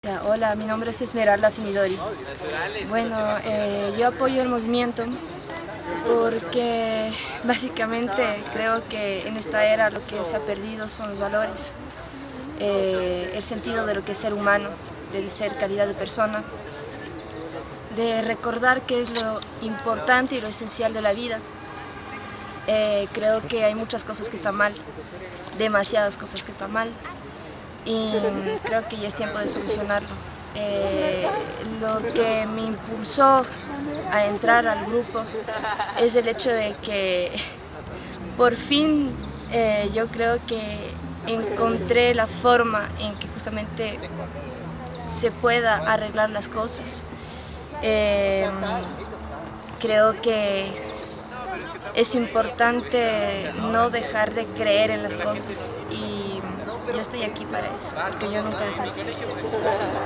Ya, hola, mi nombre es Esmeralda Finidori. Bueno, yo apoyo el movimiento porque básicamente creo que en esta era lo que se ha perdido son los valores, el sentido de lo que es ser humano, de ser calidad de persona, de recordar qué es lo importante y lo esencial de la vida. Creo que hay muchas cosas que están mal, demasiadas cosas que están mal, y creo que ya es tiempo de solucionarlo. Lo que me impulsó a entrar al grupo es el hecho de que por fin yo creo que encontré la forma en que justamente se pueda arreglar las cosas. Creo que es importante no dejar de creer en las cosas y yo estoy aquí para eso, porque yo nunca dejé de creer.